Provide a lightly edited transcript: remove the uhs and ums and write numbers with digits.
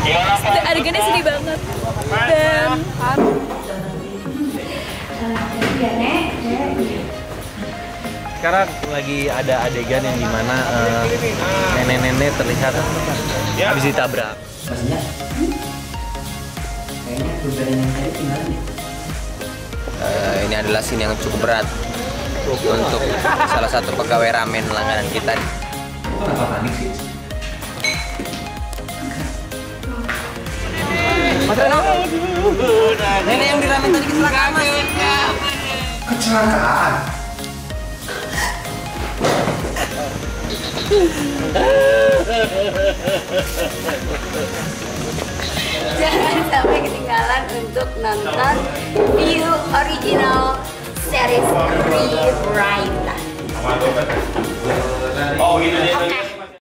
Adegannya sedih banget. Dan sekarang lagi ada adegan yang dimana nenek-nenek terlihat habis ditabrak. Maksudnya? Kayaknya beban yang tadi tinggal nih. Ini adalah scene yang cukup berat untuk salah satu pegawai ramen langganan kita. Kenapa panik sih? Mas Reno, nenek yang di ramen tadi kecelakaan, Mas. Kecelakaan? Jangan sampai ketinggalan untuk nonton view original series Rewrite. Oh gitu dia.